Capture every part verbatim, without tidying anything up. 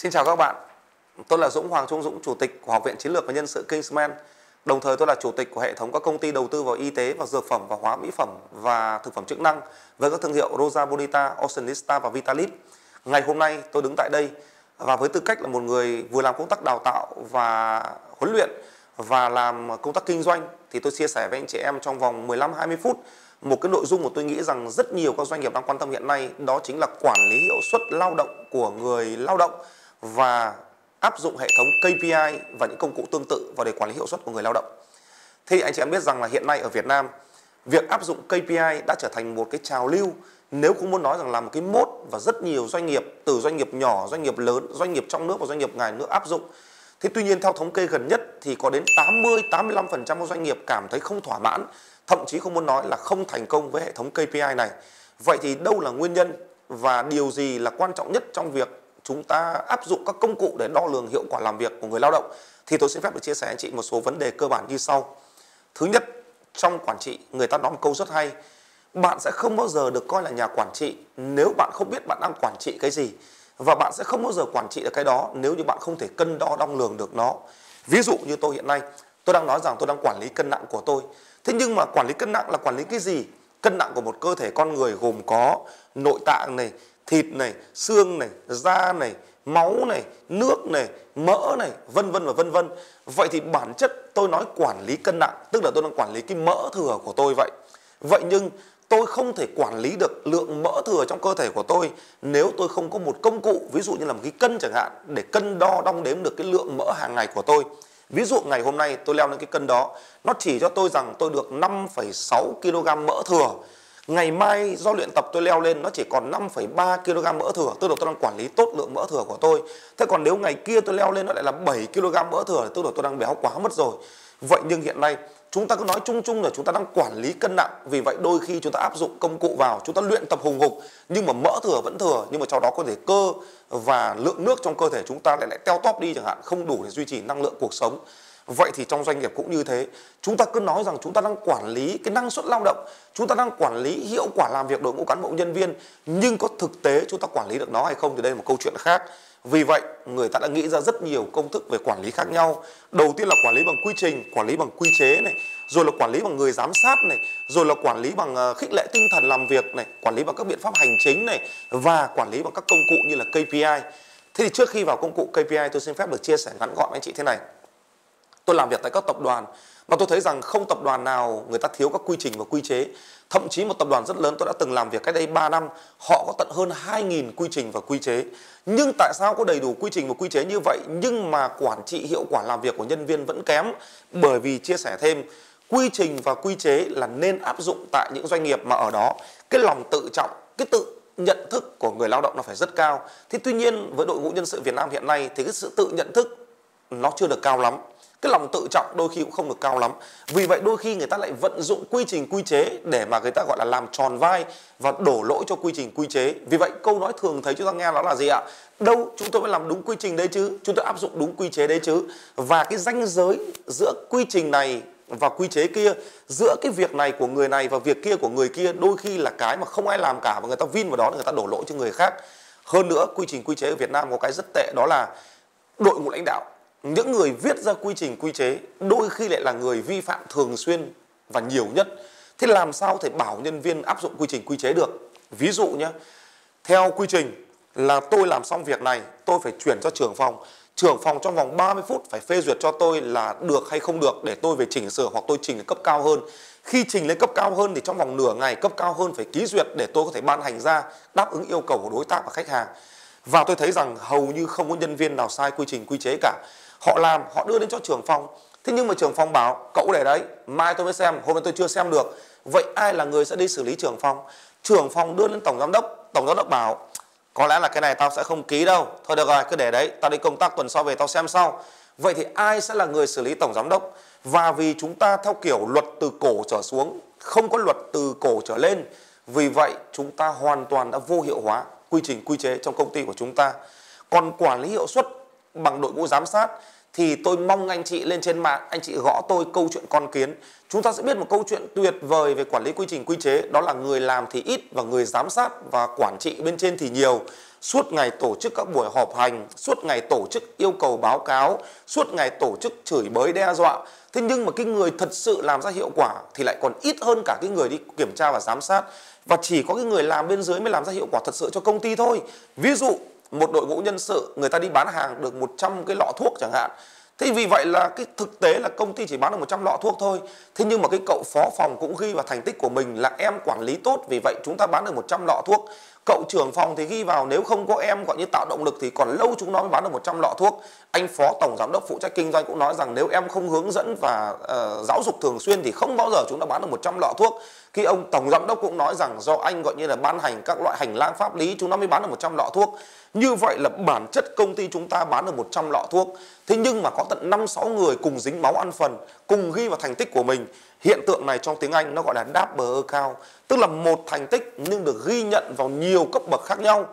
Xin chào các bạn, tôi là Dũng Hoàng Trung Dũng, Chủ tịch của Học viện Chiến lược và Nhân sự Kingsman. Đồng thời tôi là Chủ tịch của hệ thống các công ty đầu tư vào y tế và dược phẩm và hóa mỹ phẩm và thực phẩm chức năng với các thương hiệu Rosa Bonita, Oceanista và Vitalip. Ngày hôm nay tôi đứng tại đây và với tư cách là một người vừa làm công tác đào tạo và huấn luyện và làm công tác kinh doanh thì tôi chia sẻ với anh chị em trong vòng mười lăm đến hai mươi phút một cái nội dung mà tôi nghĩ rằng rất nhiều các doanh nghiệp đang quan tâm hiện nay, đó chính là quản lý hiệu suất lao động của người lao động và áp dụng hệ thống K P I và những công cụ tương tự vào để quản lý hiệu suất của người lao động. Thì anh chị em biết rằng là hiện nay ở Việt Nam, việc áp dụng K P I đã trở thành một cái trào lưu, nếu cũng muốn nói rằng là một cái mốt, và rất nhiều doanh nghiệp, từ doanh nghiệp nhỏ, doanh nghiệp lớn, doanh nghiệp trong nước và doanh nghiệp ngoài nước áp dụng. Thế tuy nhiên theo thống kê gần nhất thì có đến tám mươi đến tám mươi lăm phần trăm các doanh nghiệp cảm thấy không thỏa mãn, thậm chí không muốn nói là không thành công với hệ thống K P I này. Vậy thì đâu là nguyên nhân và điều gì là quan trọng nhất trong việc chúng ta áp dụng các công cụ để đo lường hiệu quả làm việc của người lao động? Thì tôi xin phép được chia sẻ với anh chị một số vấn đề cơ bản như sau. Thứ nhất, trong quản trị người ta nói một câu rất hay: bạn sẽ không bao giờ được coi là nhà quản trị nếu bạn không biết bạn đang quản trị cái gì, và bạn sẽ không bao giờ quản trị được cái đó nếu như bạn không thể cân đo đong lường được nó. Ví dụ như tôi hiện nay, tôi đang nói rằng tôi đang quản lý cân nặng của tôi. Thế nhưng mà quản lý cân nặng là quản lý cái gì? Cân nặng của một cơ thể con người gồm có nội tạng này, thịt này, xương này, da này, máu này, nước này, mỡ này, vân vân và vân vân. Vậy thì bản chất tôi nói quản lý cân nặng, tức là tôi đang quản lý cái mỡ thừa của tôi vậy. Vậy nhưng tôi không thể quản lý được lượng mỡ thừa trong cơ thể của tôi nếu tôi không có một công cụ, ví dụ như là một cái cân chẳng hạn, để cân đo đong đếm được cái lượng mỡ hàng ngày của tôi. Ví dụ ngày hôm nay tôi leo lên cái cân đó, nó chỉ cho tôi rằng tôi được năm phẩy sáu ki lô gam mỡ thừa. Ngày mai do luyện tập tôi leo lên nó chỉ còn năm phẩy ba ki lô gam mỡ thừa, tức là tôi đang quản lý tốt lượng mỡ thừa của tôi. Thế còn nếu ngày kia tôi leo lên nó lại là bảy ki lô gam mỡ thừa, tức là tôi đang béo quá mất rồi. Vậy nhưng hiện nay chúng ta cứ nói chung chung là chúng ta đang quản lý cân nặng, vì vậy đôi khi chúng ta áp dụng công cụ vào, chúng ta luyện tập hùng hục nhưng mà mỡ thừa vẫn thừa, nhưng mà trong đó có thể cơ và lượng nước trong cơ thể chúng ta lại lại teo tóp đi chẳng hạn, không đủ để duy trì năng lượng cuộc sống. Vậy thì trong doanh nghiệp cũng như thế, chúng ta cứ nói rằng chúng ta đang quản lý cái năng suất lao động, chúng ta đang quản lý hiệu quả làm việc đội ngũ cán bộ nhân viên, nhưng có thực tế chúng ta quản lý được nó hay không thì đây là một câu chuyện khác. Vì vậy người ta đã nghĩ ra rất nhiều công thức về quản lý khác nhau. Đầu tiên là quản lý bằng quy trình, quản lý bằng quy chế này, rồi là quản lý bằng người giám sát này, rồi là quản lý bằng khích lệ tinh thần làm việc này, quản lý bằng các biện pháp hành chính này, và quản lý bằng các công cụ như là K P I. Thế thì trước khi vào công cụ K P I, tôi xin phép được chia sẻ ngắn gọn với anh chị thế này. Tôi làm việc tại các tập đoàn và tôi thấy rằng không tập đoàn nào người ta thiếu các quy trình và quy chế. Thậm chí một tập đoàn rất lớn tôi đã từng làm việc cách đây ba năm, họ có tận hơn hai nghìn quy trình và quy chế. Nhưng tại sao có đầy đủ quy trình và quy chế như vậy nhưng mà quản trị hiệu quả làm việc của nhân viên vẫn kém? Bởi vì chia sẻ thêm, quy trình và quy chế là nên áp dụng tại những doanh nghiệp mà ở đó cái lòng tự trọng, cái tự nhận thức của người lao động nó phải rất cao. Thì tuy nhiên với đội ngũ nhân sự Việt Nam hiện nay thì cái sự tự nhận thức nó chưa được cao lắm. Cái lòng tự trọng đôi khi cũng không được cao lắm. Vì vậy đôi khi người ta lại vận dụng quy trình quy chế để mà người ta gọi là làm tròn vai và đổ lỗi cho quy trình quy chế. Vì vậy câu nói thường thấy chúng ta nghe đó là gì ạ? Đâu, chúng tôi phải làm đúng quy trình đấy chứ, chúng tôi áp dụng đúng quy chế đấy chứ. Và cái ranh giới giữa quy trình này và quy chế kia, giữa cái việc này của người này và việc kia của người kia, đôi khi là cái mà không ai làm cả và người ta vin vào đó để người ta đổ lỗi cho người khác. Hơn nữa, quy trình quy chế ở Việt Nam có cái rất tệ, đó là đội ngũ lãnh đạo, những người viết ra quy trình quy chế đôi khi lại là người vi phạm thường xuyên và nhiều nhất. Thế làm sao thể bảo nhân viên áp dụng quy trình quy chế được? Ví dụ nhé, theo quy trình là tôi làm xong việc này, tôi phải chuyển cho trưởng phòng. Trưởng phòng trong vòng ba mươi phút phải phê duyệt cho tôi là được hay không được để tôi về chỉnh sửa hoặc tôi trình lên cấp cao hơn. Khi trình lên cấp cao hơn thì trong vòng nửa ngày cấp cao hơn phải ký duyệt để tôi có thể ban hành ra đáp ứng yêu cầu của đối tác và khách hàng. Và tôi thấy rằng hầu như không có nhân viên nào sai quy trình quy chế cả. Họ làm, họ đưa đến cho trưởng phòng. Thế nhưng mà trưởng phòng bảo cậu để đấy, mai tôi mới xem, hôm nay tôi chưa xem được. Vậy ai là người sẽ đi xử lý trưởng phòng? Trưởng phòng đưa lên tổng giám đốc, tổng giám đốc bảo có lẽ là cái này tao sẽ không ký đâu, thôi được rồi cứ để đấy, tao đi công tác tuần sau về tao xem sau. Vậy thì ai sẽ là người xử lý tổng giám đốc? Và vì chúng ta theo kiểu luật từ cổ trở xuống, không có luật từ cổ trở lên, vì vậy chúng ta hoàn toàn đã vô hiệu hóa quy trình quy chế trong công ty của chúng ta. Còn quản lý hiệu suất bằng đội ngũ giám sát thì tôi mong anh chị lên trên mạng, anh chị gõ tôi câu chuyện con kiến. Chúng ta sẽ biết một câu chuyện tuyệt vời về quản lý quy trình quy chế, đó là người làm thì ít và người giám sát và quản trị bên trên thì nhiều. suốt ngày tổ chức các buổi họp hành, suốt ngày tổ chức yêu cầu báo cáo, suốt ngày tổ chức chửi bới đe dọa. Thế nhưng mà cái người thật sự làm ra hiệu quả thì lại còn ít hơn cả cái người đi kiểm tra và giám sát. Và chỉ có cái người làm bên dưới mới làm ra hiệu quả thật sự cho công ty thôi. Ví dụ một đội ngũ nhân sự, người ta đi bán hàng được một trăm cái lọ thuốc chẳng hạn. Thế vì vậy là cái thực tế là công ty chỉ bán được một trăm lọ thuốc thôi. Thế nhưng mà cái cậu phó phòng cũng ghi vào thành tích của mình là em quản lý tốt, vì vậy chúng ta bán được một trăm lọ thuốc. Cậu trưởng phòng thì ghi vào nếu không có em gọi như tạo động lực thì còn lâu chúng nó mới bán được một trăm lọ thuốc. Anh phó tổng giám đốc phụ trách kinh doanh cũng nói rằng nếu em không hướng dẫn và uh, giáo dục thường xuyên thì không bao giờ chúng ta bán được một trăm lọ thuốc. Khi ông tổng giám đốc cũng nói rằng do anh gọi như là ban hành các loại hành lang pháp lý chúng nó mới bán được một trăm lọ thuốc. Như vậy là bản chất công ty chúng ta bán được một trăm lọ thuốc. Thế nhưng mà có tận năm sáu người cùng dính máu ăn phần, cùng ghi vào thành tích của mình. Hiện tượng này trong tiếng Anh nó gọi là double account, tức là một thành tích nhưng được ghi nhận vào nhiều cấp bậc khác nhau.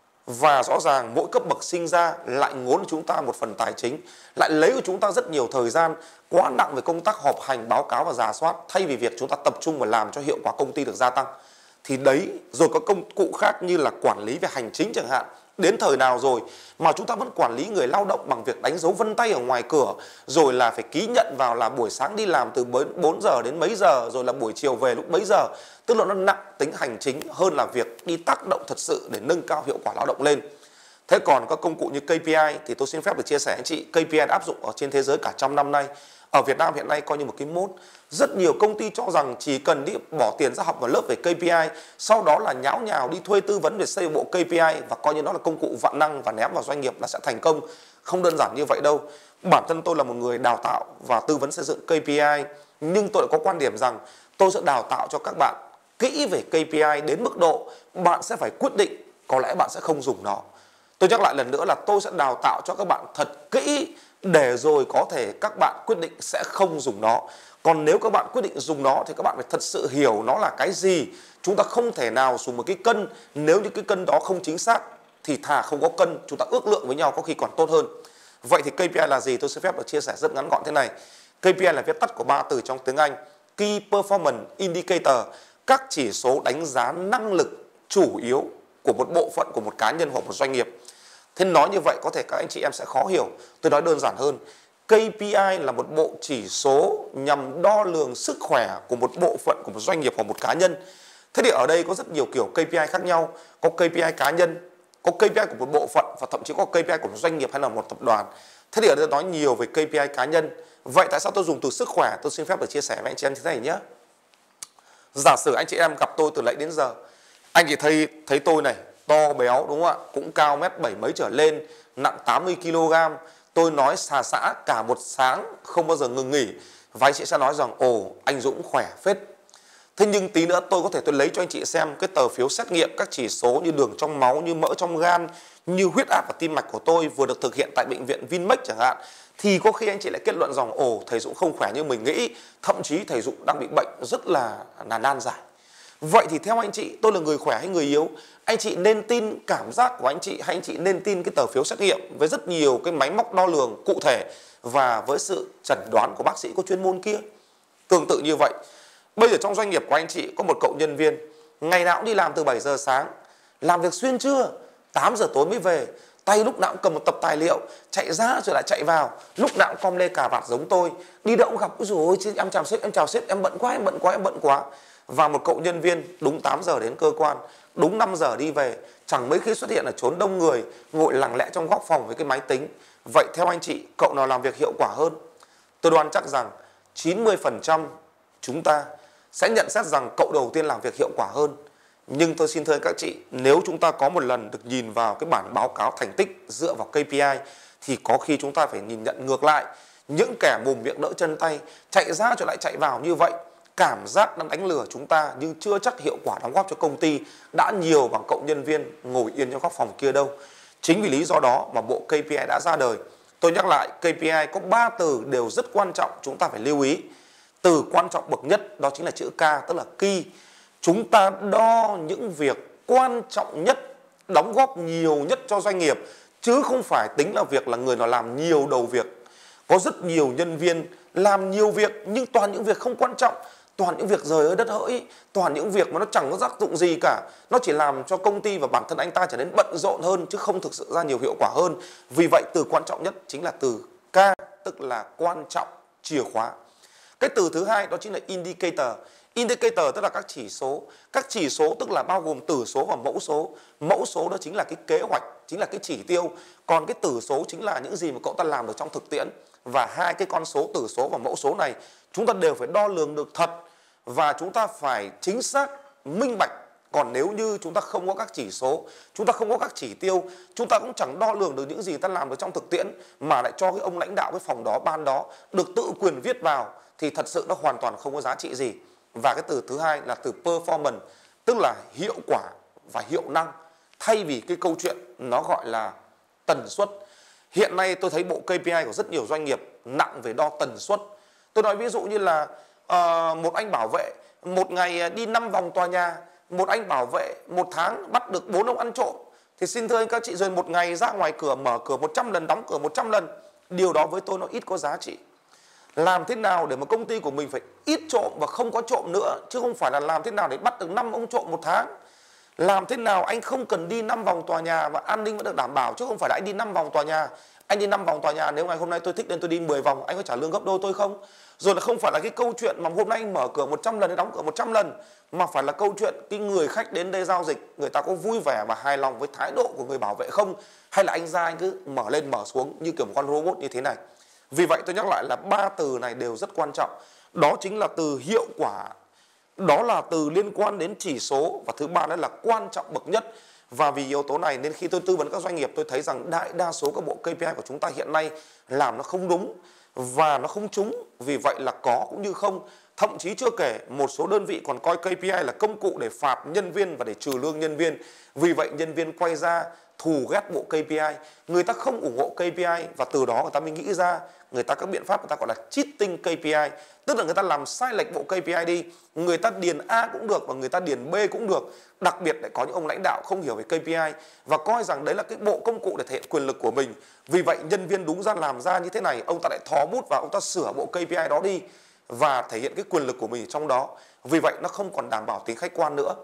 Và rõ ràng mỗi cấp bậc sinh ra lại ngốn của chúng ta một phần tài chính, lại lấy của chúng ta rất nhiều thời gian, quá nặng về công tác họp hành, báo cáo và rà soát, thay vì việc chúng ta tập trung và làm cho hiệu quả công ty được gia tăng. Thì đấy, rồi có công cụ khác như là quản lý về hành chính chẳng hạn. Đến thời nào rồi mà chúng ta vẫn quản lý người lao động bằng việc đánh dấu vân tay ở ngoài cửa, rồi là phải ký nhận vào là buổi sáng đi làm từ bốn giờ đến mấy giờ, rồi là buổi chiều về lúc mấy giờ. Tức là nó nặng tính hành chính hơn là việc đi tác động thật sự để nâng cao hiệu quả lao động lên. Thế còn các công cụ như ca pê i thì tôi xin phép được chia sẻ anh chị, ca pê i đã áp dụng ở trên thế giới cả trăm năm nay. Ở Việt Nam hiện nay coi như một cái mốt. Rất nhiều công ty cho rằng chỉ cần đi bỏ tiền ra học vào lớp về ca pê i, sau đó là nháo nhào đi thuê tư vấn về xây bộ ca pê i và coi như nó là công cụ vạn năng và ném vào doanh nghiệp là sẽ thành công. Không đơn giản như vậy đâu. Bản thân tôi là một người đào tạo và tư vấn xây dựng ca pê i, nhưng tôi đã có quan điểm rằng tôi sẽ đào tạo cho các bạn kỹ về ca pê i đến mức độ bạn sẽ phải quyết định có lẽ bạn sẽ không dùng nó. Tôi nhắc lại lần nữa là tôi sẽ đào tạo cho các bạn thật kỹ để rồi có thể các bạn quyết định sẽ không dùng nó. Còn nếu các bạn quyết định dùng nó thì các bạn phải thật sự hiểu nó là cái gì. Chúng ta không thể nào dùng một cái cân, nếu như cái cân đó không chính xác thì thà không có cân, chúng ta ước lượng với nhau có khi còn tốt hơn. Vậy thì ca pê i là gì? Tôi xin phép được chia sẻ rất ngắn gọn thế này. ca pê i là viết tắt của ba từ trong tiếng Anh: Key Performance Indicator, các chỉ số đánh giá năng lực chủ yếu của một bộ phận, của một cá nhân hoặc một doanh nghiệp. Thế nói như vậy có thể các anh chị em sẽ khó hiểu. Tôi nói đơn giản hơn. ca pê i là một bộ chỉ số nhằm đo lường sức khỏe của một bộ phận, của một doanh nghiệp hoặc một cá nhân. Thế thì ở đây có rất nhiều kiểu ca pê i khác nhau. Có ca pê i cá nhân, có ca pê i của một bộ phận và thậm chí có ca pê i của một doanh nghiệp hay là một tập đoàn. Thế thì ở đây nói nhiều về ca pê i cá nhân. Vậy tại sao tôi dùng từ sức khỏe? Tôi xin phép được chia sẻ với anh chị em thế này nhé. Giả sử anh chị em gặp tôi từ nãy đến giờ, anh chị thấy thấy tôi này to béo đúng không ạ, cũng cao mét bảy mấy trở lên, nặng tám mươi ki lô gam. Tôi nói xà xã cả một sáng không bao giờ ngừng nghỉ, và anh chị sẽ nói rằng ồ, anh Dũng khỏe phết. Thế nhưng tí nữa tôi có thể tôi lấy cho anh chị xem cái tờ phiếu xét nghiệm các chỉ số như đường trong máu, như mỡ trong gan, như huyết áp và tim mạch của tôi vừa được thực hiện tại bệnh viện Vinmec chẳng hạn, thì có khi anh chị lại kết luận rằng ồ, thầy Dũng không khỏe như mình nghĩ, thậm chí thầy Dũng đang bị bệnh rất là là nan giải. Vậy thì theo anh chị, tôi là người khỏe hay người yếu? Anh chị nên tin cảm giác của anh chị hay anh chị nên tin cái tờ phiếu xét nghiệm với rất nhiều cái máy móc đo lường cụ thể và với sự chẩn đoán của bác sĩ có chuyên môn kia? Tương tự như vậy, bây giờ trong doanh nghiệp của anh chị có một cậu nhân viên ngày nào cũng đi làm từ bảy giờ sáng, làm việc xuyên trưa, tám giờ tối mới về, tay lúc nào cũng cầm một tập tài liệu, chạy ra rồi lại chạy vào, lúc nào cũng com lê cà vạt giống tôi, đi đâu cũng gặp ôi dồi ôi, em chào sếp, em chào sếp, em bận quá, em bận quá, em bận quá. Và một cậu nhân viên đúng tám giờ đến cơ quan, đúng năm giờ đi về, chẳng mấy khi xuất hiện ở chốn đông người, ngồi lặng lẽ trong góc phòng với cái máy tính. Vậy theo anh chị, cậu nào làm việc hiệu quả hơn? Tôi đoán chắc rằng chín mươi phần trăm chúng ta sẽ nhận xét rằng cậu đầu tiên làm việc hiệu quả hơn. Nhưng tôi xin thưa các chị, nếu chúng ta có một lần được nhìn vào cái bản báo cáo thành tích dựa vào ca pê i thì có khi chúng ta phải nhìn nhận ngược lại. Những kẻ mồm miệng đỡ chân tay, chạy ra rồi lại chạy vào như vậy, cảm giác đang đánh lừa chúng ta nhưng chưa chắc hiệu quả đóng góp cho công ty đã nhiều bằng cậu nhân viên ngồi yên trong góc phòng kia đâu. Chính vì lý do đó mà bộ ca pê i đã ra đời. Tôi nhắc lại, ca pê i có ba từ đều rất quan trọng chúng ta phải lưu ý. Từ quan trọng bậc nhất đó chính là chữ K, tức là Key. Chúng ta đo những việc quan trọng nhất, đóng góp nhiều nhất cho doanh nghiệp, chứ không phải tính là việc là người nào làm nhiều đầu việc. Có rất nhiều nhân viên làm nhiều việc nhưng toàn những việc không quan trọng, toàn những việc rời ơi đất hỡi, toàn những việc mà nó chẳng có tác dụng gì cả, nó chỉ làm cho công ty và bản thân anh ta trở nên bận rộn hơn chứ không thực sự ra nhiều hiệu quả hơn. Vì vậy từ quan trọng nhất chính là từ K, tức là quan trọng, chìa khóa. Cái từ thứ hai đó chính là indicator. Indicator tức là các chỉ số. Các chỉ số tức là bao gồm tử số và mẫu số. Mẫu số đó chính là cái kế hoạch, chính là cái chỉ tiêu. Còn cái tử số chính là những gì mà cậu ta làm được trong thực tiễn. Và hai cái con số tử số và mẫu số này chúng ta đều phải đo lường được thật. Và chúng ta phải chính xác, minh bạch. Còn nếu như chúng ta không có các chỉ số, chúng ta không có các chỉ tiêu, chúng ta cũng chẳng đo lường được những gì ta làm được trong thực tiễn, mà lại cho cái ông lãnh đạo cái phòng đó, ban đó được tự quyền viết vào, thì thật sự nó hoàn toàn không có giá trị gì. Và cái từ thứ hai là từ performance, tức là hiệu quả và hiệu năng, thay vì cái câu chuyện nó gọi là tần suất. Hiện nay tôi thấy bộ K P I của rất nhiều doanh nghiệp nặng về đo tần suất. Tôi nói ví dụ như là uh, một anh bảo vệ một ngày đi năm vòng tòa nhà, một anh bảo vệ một tháng bắt được bốn ông ăn trộm, thì xin thưa anh các chị, rồi một ngày ra ngoài cửa mở cửa một trăm lần, đóng cửa một trăm lần. Điều đó với tôi nó ít có giá trị. Làm thế nào để mà công ty của mình phải ít trộm và không có trộm nữa, chứ không phải là làm thế nào để bắt được năm ông trộm một tháng. Làm thế nào anh không cần đi năm vòng tòa nhà và an ninh vẫn được đảm bảo, chứ không phải là anh đi năm vòng tòa nhà. Anh đi năm vòng tòa nhà, nếu ngày hôm nay tôi thích nên tôi đi mười vòng, anh có trả lương gấp đôi tôi không? Rồi là không phải là cái câu chuyện mà hôm nay anh mở cửa một trăm lần, đóng cửa một trăm lần, mà phải là câu chuyện cái người khách đến đây giao dịch, người ta có vui vẻ và hài lòng với thái độ của người bảo vệ không? Hay là anh ra anh cứ mở lên mở xuống như kiểu một con robot như thế này? Vì vậy tôi nhắc lại là ba từ này đều rất quan trọng. Đó chính là từ hiệu quả, đó là từ liên quan đến chỉ số, và thứ ba đó là quan trọng bậc nhất. Và vì yếu tố này nên khi tôi tư vấn các doanh nghiệp, tôi thấy rằng đại đa số các bộ K P I của chúng ta hiện nay làm nó không đúng và nó không trúng. Vì vậy là có cũng như không. Thậm chí chưa kể một số đơn vị còn coi K P I là công cụ để phạt nhân viên và để trừ lương nhân viên. Vì vậy nhân viên quay ra thù ghét bộ K P I, người ta không ủng hộ K P I, và từ đó người ta mới nghĩ ra người ta các biện pháp người ta gọi là cheating K P I, tức là người ta làm sai lệch bộ K P I đi, người ta điền A cũng được và người ta điền B cũng được. Đặc biệt lại có những ông lãnh đạo không hiểu về K P I và coi rằng đấy là cái bộ công cụ để thể hiện quyền lực của mình. Vì vậy nhân viên đúng ra làm ra như thế này, ông ta lại thò bút vào, ông ta sửa bộ K P I đó đi và thể hiện cái quyền lực của mình trong đó. Vì vậy nó không còn đảm bảo tính khách quan nữa.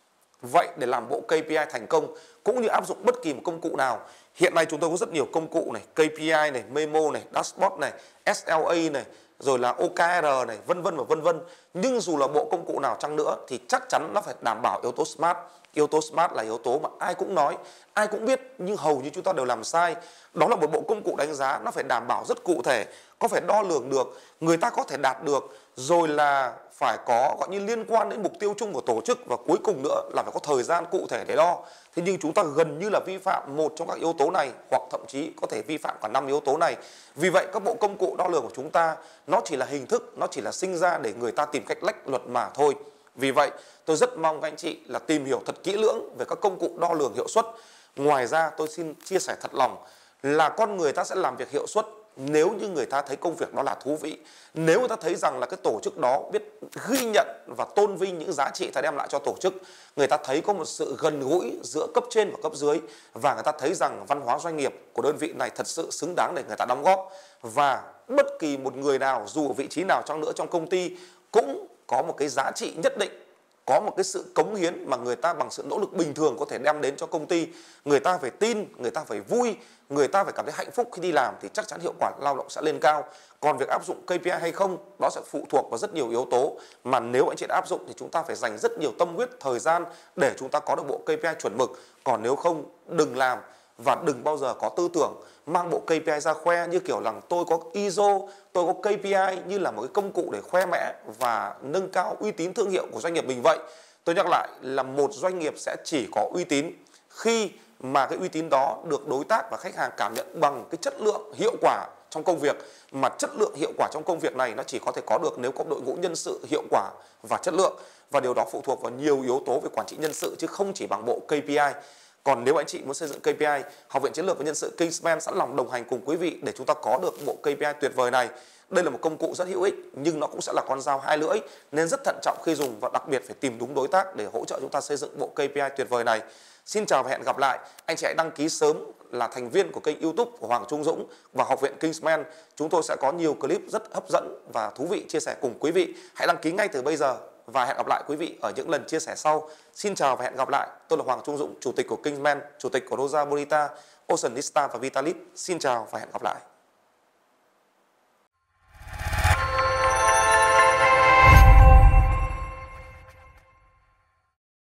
Vậy để làm bộ K P I thành công cũng như áp dụng bất kỳ một công cụ nào, hiện nay chúng tôi có rất nhiều công cụ này, K P I này, Memo này, Dashboard này, S L A này, rồi là O K R này, vân vân và vân vân. Nhưng dù là bộ công cụ nào chăng nữa thì chắc chắn nó phải đảm bảo yếu tố SMART. Yếu tố SMART là yếu tố mà ai cũng nói, ai cũng biết nhưng hầu như chúng ta đều làm sai. Đó là một bộ công cụ đánh giá, nó phải đảm bảo rất cụ thể, có phải đo lường được, người ta có thể đạt được, rồi là phải có gọi như liên quan đến mục tiêu chung của tổ chức, và cuối cùng nữa là phải có thời gian cụ thể để đo. Thế nhưng chúng ta gần như là vi phạm một trong các yếu tố này, hoặc thậm chí có thể vi phạm cả năm yếu tố này. Vì vậy các bộ công cụ đo lường của chúng ta nó chỉ là hình thức, nó chỉ là sinh ra để người ta tìm cách lách luật mà thôi. Vì vậy tôi rất mong các anh chị là tìm hiểu thật kỹ lưỡng về các công cụ đo lường hiệu suất. Ngoài ra tôi xin chia sẻ thật lòng là con người ta sẽ làm việc hiệu suất nếu như người ta thấy công việc đó là thú vị, nếu người ta thấy rằng là cái tổ chức đó biết ghi nhận và tôn vinh những giá trị ta đem lại cho tổ chức, người ta thấy có một sự gần gũi giữa cấp trên và cấp dưới, và người ta thấy rằng văn hóa doanh nghiệp của đơn vị này thật sự xứng đáng để người ta đóng góp. Và bất kỳ một người nào dù ở vị trí nào chăng nữa trong công ty cũng có một cái giá trị nhất định, có một cái sự cống hiến mà người ta bằng sự nỗ lực bình thường có thể đem đến cho công ty. Người ta phải tin, người ta phải vui, người ta phải cảm thấy hạnh phúc khi đi làm thì chắc chắn hiệu quả lao động sẽ lên cao. Còn việc áp dụng K P I hay không, đó sẽ phụ thuộc vào rất nhiều yếu tố, mà nếu anh chị đã áp dụng thì chúng ta phải dành rất nhiều tâm huyết, thời gian để chúng ta có được bộ K P I chuẩn mực. Còn nếu không, đừng làm, và đừng bao giờ có tư tưởng mang bộ K P I ra khoe như kiểu là tôi có I S O, tôi có K P I như là một cái công cụ để khoe mẽ và nâng cao uy tín thương hiệu của doanh nghiệp mình vậy. Tôi nhắc lại là một doanh nghiệp sẽ chỉ có uy tín khi mà cái uy tín đó được đối tác và khách hàng cảm nhận bằng cái chất lượng hiệu quả trong công việc, mà chất lượng hiệu quả trong công việc này nó chỉ có thể có được nếu có đội ngũ nhân sự hiệu quả và chất lượng, và điều đó phụ thuộc vào nhiều yếu tố về quản trị nhân sự chứ không chỉ bằng bộ K P I. Còn nếu anh chị muốn xây dựng K P I, Học viện Chiến lược và Nhân sự Kingsman sẵn lòng đồng hành cùng quý vị để chúng ta có được bộ K P I tuyệt vời này. Đây là một công cụ rất hữu ích nhưng nó cũng sẽ là con dao hai lưỡi, nên rất thận trọng khi dùng và đặc biệt phải tìm đúng đối tác để hỗ trợ chúng ta xây dựng bộ ca pê i tuyệt vời này. Xin chào và hẹn gặp lại. Anh chị hãy đăng ký sớm là thành viên của kênh YouTube của Hoàng Trung Dũng và Học viện Kingsman. Chúng tôi sẽ có nhiều clip rất hấp dẫn và thú vị chia sẻ cùng quý vị. Hãy đăng ký ngay từ bây giờ và hẹn gặp lại quý vị ở những lần chia sẻ sau. Xin chào và hẹn gặp lại. Tôi là Hoàng Trung Dũng, chủ tịch của Kingsman, chủ tịch của Rosa Bonita, Oceanista và Vitalis. Xin chào và hẹn gặp lại.